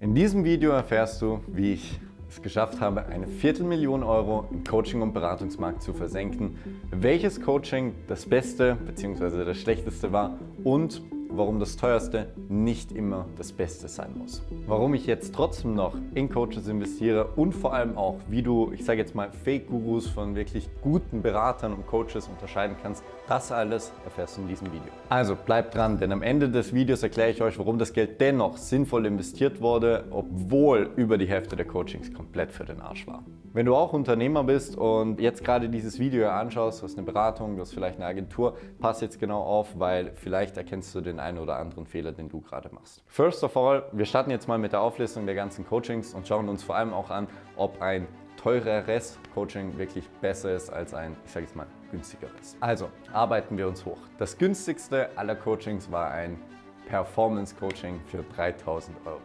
In diesem Video erfährst du, wie ich es geschafft habe, eine Viertelmillion Euro im Coaching- und Beratungsmarkt zu versenken, welches Coaching das Beste bzw. das Schlechteste war und warum das Teuerste nicht immer das Beste sein muss. Warum ich jetzt trotzdem noch in Coaches investiere und vor allem auch, wie du, ich sage jetzt mal, Fake-Gurus von wirklich guten Beratern und Coaches unterscheiden kannst, das alles erfährst du in diesem Video. Also bleib dran, denn am Ende des Videos erkläre ich euch, warum das Geld dennoch sinnvoll investiert wurde, obwohl über die Hälfte der Coachings komplett für den Arsch war. Wenn du auch Unternehmer bist und jetzt gerade dieses Video anschaust, du hast eine Beratung, du hast vielleicht eine Agentur, pass jetzt genau auf, weil vielleicht erkennst du den einen oder anderen Fehler, den du gerade machst. First of all, wir starten jetzt mal mit der Auflistung der ganzen Coachings und schauen uns vor allem auch an, ob ein teureres Coaching wirklich besser ist als ein, ich sage jetzt mal, günstigeres. Also arbeiten wir uns hoch. Das günstigste aller Coachings war ein Performance-Coaching für 3.000 Euro.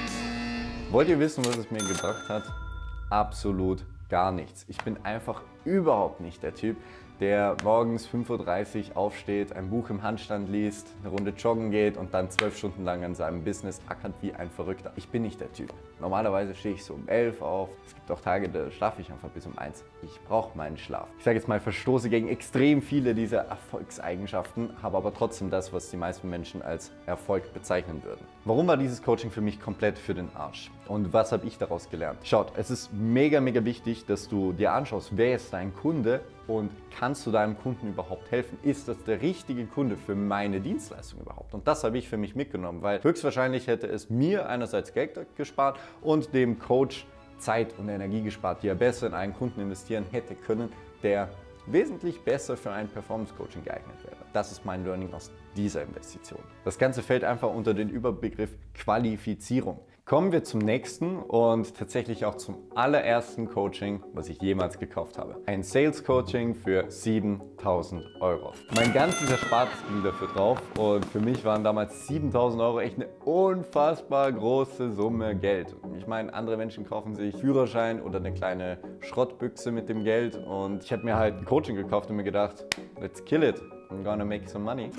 Wollt ihr wissen, was es mir gebracht hat? Absolut gar nichts. Ich bin einfach überhaupt nicht der Typ, der morgens 5:30 Uhr aufsteht, ein Buch im Handstand liest, eine Runde joggen geht und dann 12 Stunden lang an seinem Business ackert wie ein Verrückter. Ich bin nicht der Typ. Normalerweise stehe ich so um 11 Uhr auf. Es gibt auch Tage, da schlafe ich einfach bis um 1 Uhr. Ich brauche meinen Schlaf. Ich sage jetzt mal, verstoße gegen extrem viele dieser Erfolgseigenschaften, habe aber trotzdem das, was die meisten Menschen als Erfolg bezeichnen würden. Warum war dieses Coaching für mich komplett für den Arsch? Und was habe ich daraus gelernt? Schaut, es ist mega wichtig, dass du dir anschaust, wer ist dein Kunde und kannst du deinem Kunden überhaupt helfen? Ist das der richtige Kunde für meine Dienstleistung überhaupt? Und das habe ich für mich mitgenommen, weil höchstwahrscheinlich hätte es mir einerseits Geld gespart und dem Coach Zeit und Energie gespart, die er besser in einen Kunden investieren hätte können, der wesentlich besser für ein Performance-Coaching geeignet wäre. Das ist mein Learning aus dieser Investition. Das Ganze fällt einfach unter den Überbegriff Qualifizierung. Kommen wir zum nächsten und tatsächlich auch zum allerersten Coaching, was ich jemals gekauft habe. Ein Sales Coaching für 7.000 Euro. Mein ganzes Erspartes ging dafür drauf und für mich waren damals 7.000 Euro echt eine unfassbar große Summe Geld. Ich meine, andere Menschen kaufen sich Führerschein oder eine kleine Schrottbüchse mit dem Geld und ich habe mir halt ein Coaching gekauft und mir gedacht, let's kill it, I'm gonna make some money.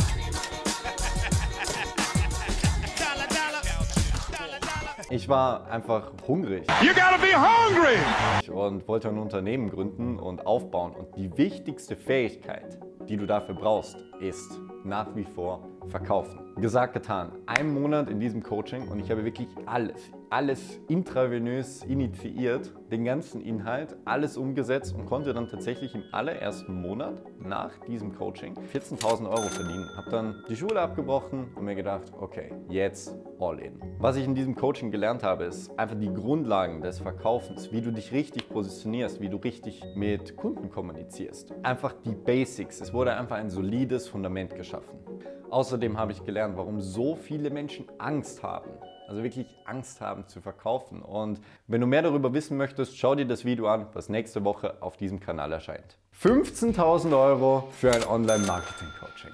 Ich war einfach hungrig. You gotta be hungry! Und wollte ein Unternehmen gründen und aufbauen. Und die wichtigste Fähigkeit, die du dafür brauchst, ist nach wie vor verkaufen. Gesagt, getan. Ein Monat in diesem Coaching und ich habe wirklich alles intravenös initiiert, den ganzen Inhalt, alles umgesetzt und konnte dann tatsächlich im allerersten Monat nach diesem Coaching 14.000 Euro verdienen. Habe dann die Schule abgebrochen und mir gedacht, okay, jetzt all in. Was ich in diesem Coaching gelernt habe, ist einfach die Grundlagen des Verkaufens, wie du dich richtig positionierst, wie du richtig mit Kunden kommunizierst. Einfach die Basics. Es wurde einfach ein solides Fundament geschaffen. Außerdem habe ich gelernt, warum so viele Menschen Angst haben. Also wirklich Angst haben zu verkaufen. Und wenn du mehr darüber wissen möchtest, schau dir das Video an, was nächste Woche auf diesem Kanal erscheint. 15.000 Euro für ein Online-Marketing-Coaching.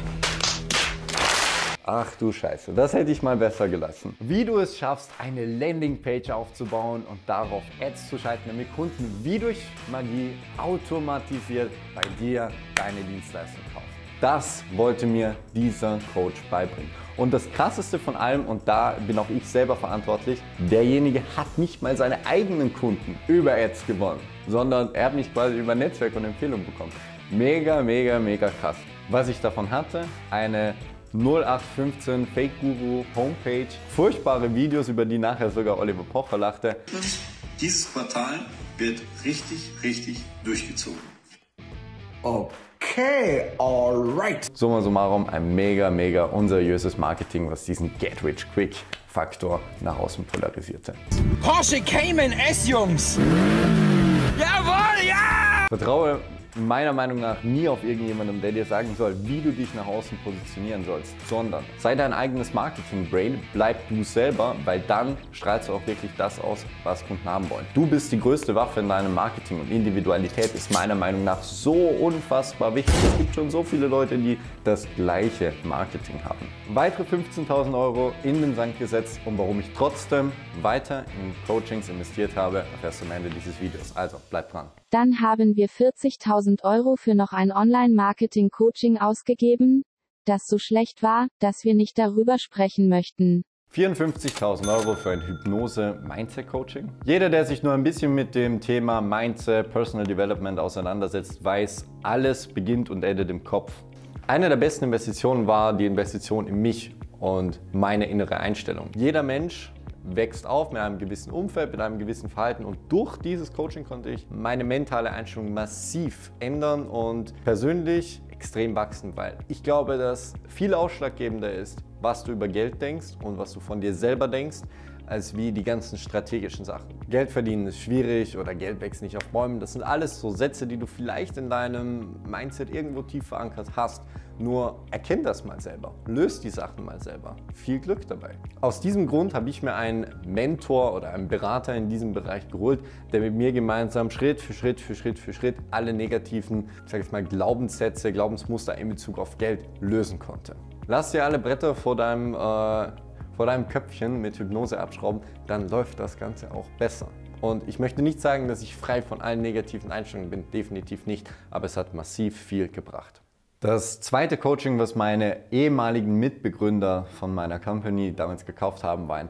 Ach du Scheiße, das hätte ich mal besser gelassen. Wie du es schaffst, eine Landingpage aufzubauen und darauf Ads zu schalten, damit Kunden wie durch Magie automatisiert bei dir deine Dienstleistung kaufen. Das wollte mir dieser Coach beibringen. Und das Krasseste von allem, und da bin auch ich selber verantwortlich, derjenige hat nicht mal seine eigenen Kunden über Ads gewonnen, sondern er hat mich quasi über Netzwerk und Empfehlung bekommen. Mega krass. Was ich davon hatte, eine 0815 Fake Guru Homepage, furchtbare Videos, über die nachher sogar Oliver Pocher lachte. Dieses Quartal wird richtig durchgezogen. Okay, alright. Summa summarum ein mega unseriöses Marketing, was diesen Get-Rich-Quick-Faktor nach außen polarisierte. Porsche Cayman S, Jungs! Jawohl, ja! Vertraue meiner Meinung nach nie auf irgendjemanden, der dir sagen soll, wie du dich nach außen positionieren sollst, sondern sei dein eigenes Marketing-Brain, bleib du selber, weil dann strahlst du auch wirklich das aus, was Kunden haben wollen. Du bist die größte Waffe in deinem Marketing und Individualität ist meiner Meinung nach so unfassbar wichtig. Es gibt schon so viele Leute, die das gleiche Marketing haben. Weitere 15.000 Euro in den Sand gesetzt und warum ich trotzdem weiter in Coachings investiert habe, erfährst du am Ende dieses Videos. Also bleib dran. Dann haben wir 40.000 Euro für noch ein Online-Marketing-Coaching ausgegeben, das so schlecht war, dass wir nicht darüber sprechen möchten. 54.000 Euro für ein Hypnose-Mindset-Coaching. Jeder, der sich nur ein bisschen mit dem Thema Mindset, Personal Development auseinandersetzt, weiß, alles beginnt und endet im Kopf. Eine der besten Investitionen war die Investition in mich und meine innere Einstellung. Jeder Mensch wächst auf mit einem gewissen Umfeld, mit einem gewissen Verhalten und durch dieses Coaching konnte ich meine mentale Einstellung massiv ändern und persönlich extrem wachsen, weil ich glaube, dass viel ausschlaggebender ist, was du über Geld denkst und was du von dir selber denkst, als wie die ganzen strategischen Sachen. Geld verdienen ist schwierig oder Geld wächst nicht auf Bäumen. Das sind alles so Sätze, die du vielleicht in deinem Mindset irgendwo tief verankert hast. Nur erkenn das mal selber, löst die Sachen mal selber. Viel Glück dabei. Aus diesem Grund habe ich mir einen Mentor oder einen Berater in diesem Bereich geholt, der mit mir gemeinsam Schritt für Schritt alle negativen, ich sage jetzt mal Glaubenssätze, Glaubensmuster in Bezug auf Geld lösen konnte. Lass dir alle Bretter vor deinem Köpfchen mit Hypnose abschrauben, dann läuft das Ganze auch besser. Und ich möchte nicht sagen, dass ich frei von allen negativen Einstellungen bin, definitiv nicht, aber es hat massiv viel gebracht. Das zweite Coaching, was meine ehemaligen Mitbegründer von meiner Company damals gekauft haben, war ein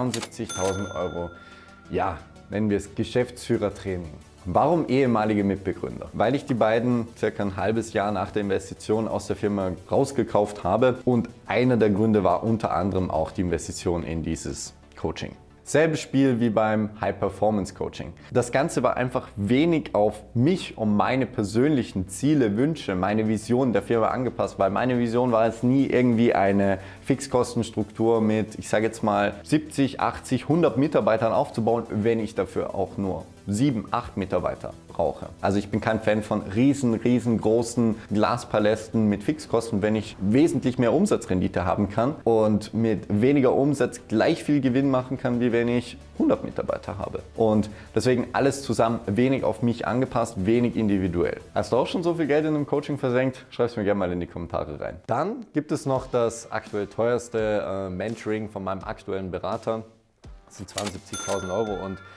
72.000 Euro, ja, nennen wir es Geschäftsführertraining. Warum ehemalige Mitbegründer? Weil ich die beiden circa ein halbes Jahr nach der Investition aus der Firma rausgekauft habe und einer der Gründe war unter anderem auch die Investition in dieses Coaching. Selbes Spiel wie beim High-Performance-Coaching. Das Ganze war einfach wenig auf mich und meine persönlichen Ziele, Wünsche, meine Vision der Firma angepasst, weil meine Vision war es nie irgendwie eine Fixkostenstruktur mit, ich sage jetzt mal 70, 80, 100 Mitarbeitern aufzubauen, wenn ich dafür auch nur 7, 8 Mitarbeiter brauche. Also ich bin kein Fan von riesengroßen Glaspalästen mit Fixkosten, wenn ich wesentlich mehr Umsatzrendite haben kann und mit weniger Umsatz gleich viel Gewinn machen kann, wie wenn ich 100 Mitarbeiter habe. Und deswegen alles zusammen wenig auf mich angepasst, wenig individuell. Hast du auch schon so viel Geld in einem Coaching versenkt? Schreib es mir gerne mal in die Kommentare rein. Dann gibt es noch das aktuell teuerste Mentoring von meinem aktuellen Berater. Das sind 72.000 Euro und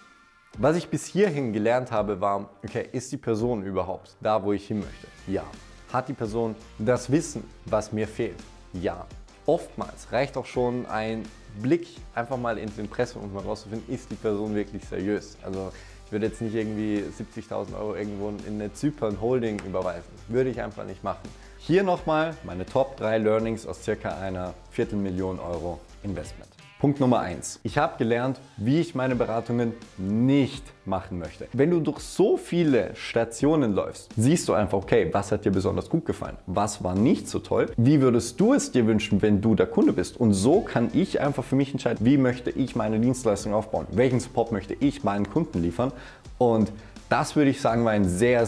was ich bis hierhin gelernt habe, war, okay, ist die Person überhaupt da, wo ich hin möchte? Ja. Hat die Person das Wissen, was mir fehlt? Ja. Oftmals reicht auch schon ein Blick einfach mal ins Impressum, um herauszufinden, ist die Person wirklich seriös? Also ich würde jetzt nicht irgendwie 70.000 Euro irgendwo in eine Zypern Holding überweisen. Würde ich einfach nicht machen. Hier nochmal meine Top 3 Learnings aus circa einer Viertelmillion Euro Investment. Punkt Nummer 1. Ich habe gelernt, wie ich meine Beratungen nicht machen möchte. Wenn du durch so viele Stationen läufst, siehst du einfach, okay, was hat dir besonders gut gefallen? Was war nicht so toll? Wie würdest du es dir wünschen, wenn du der Kunde bist? Und so kann ich einfach für mich entscheiden, wie möchte ich meine Dienstleistung aufbauen? Welchen Support möchte ich meinen Kunden liefern? Und das würde ich sagen, war ein sehr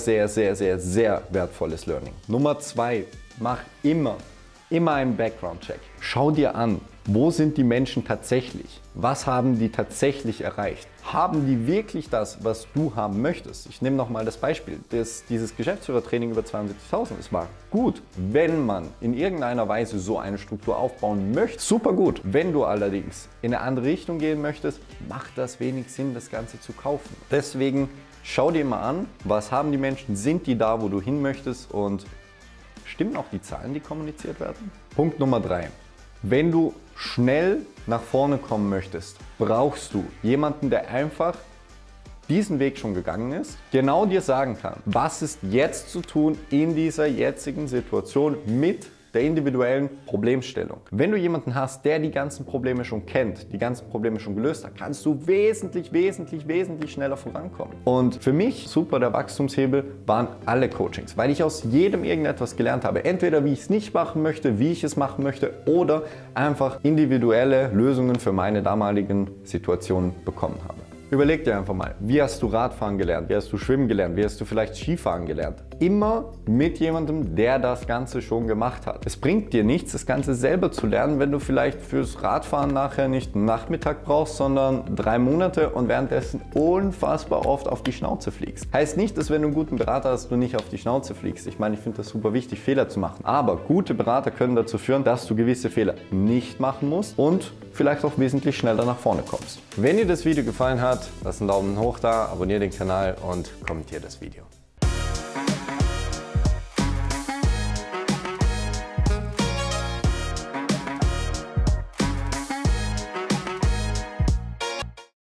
wertvolles Learning. Nummer 2. Mach immer einen Background-Check. Schau dir an, wo sind die Menschen tatsächlich? Was haben die tatsächlich erreicht? Haben die wirklich das, was du haben möchtest? Ich nehme nochmal das Beispiel, dieses Geschäftsführertraining über 72.000. Es war gut, wenn man in irgendeiner Weise so eine Struktur aufbauen möchte. Super gut. Wenn du allerdings in eine andere Richtung gehen möchtest, macht das wenig Sinn, das Ganze zu kaufen. Deswegen schau dir mal an, was haben die Menschen? Sind die da, wo du hin möchtest? Und stimmen auch die Zahlen, die kommuniziert werden? Punkt Nummer 3. Wenn du schnell nach vorne kommen möchtest, brauchst du jemanden, der einfach diesen Weg schon gegangen ist, genau dir sagen kann, was ist jetzt zu tun in dieser jetzigen Situation mit der individuellen Problemstellung. Wenn du jemanden hast, der die ganzen Probleme schon kennt, die ganzen Probleme schon gelöst hat, kannst du wesentlich schneller vorankommen. Und für mich super der Wachstumshebel waren alle Coachings, weil ich aus jedem irgendetwas gelernt habe. Entweder wie ich es nicht machen möchte, wie ich es machen möchte oder einfach individuelle Lösungen für meine damaligen Situationen bekommen habe. Überleg dir einfach mal, wie hast du Radfahren gelernt, wie hast du Schwimmen gelernt, wie hast du vielleicht Skifahren gelernt? Immer mit jemandem, der das Ganze schon gemacht hat. Es bringt dir nichts, das Ganze selber zu lernen, wenn du vielleicht fürs Radfahren nachher nicht einen Nachmittag brauchst, sondern 3 Monate und währenddessen unfassbar oft auf die Schnauze fliegst. Heißt nicht, dass wenn du einen guten Berater hast, du nicht auf die Schnauze fliegst. Ich meine, ich finde das super wichtig, Fehler zu machen. Aber gute Berater können dazu führen, dass du gewisse Fehler nicht machen musst und vielleicht auch wesentlich schneller nach vorne kommst. Wenn dir das Video gefallen hat, lass einen Daumen hoch da, abonniere den Kanal und kommentiere das Video.